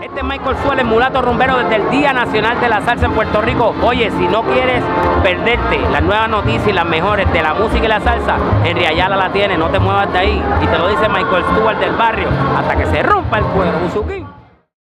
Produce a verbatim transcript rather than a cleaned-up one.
Este es Michael Suárez, mulato rumbero desde el Día Nacional de la Salsa en Puerto Rico. Oye, si no quieres perderte las nuevas noticias y las mejores de la música y la salsa, en Riayala la tienes, no te muevas de ahí. Y te lo dice Michael Stewart del barrio, hasta que se rompa el cuero, Buzuki.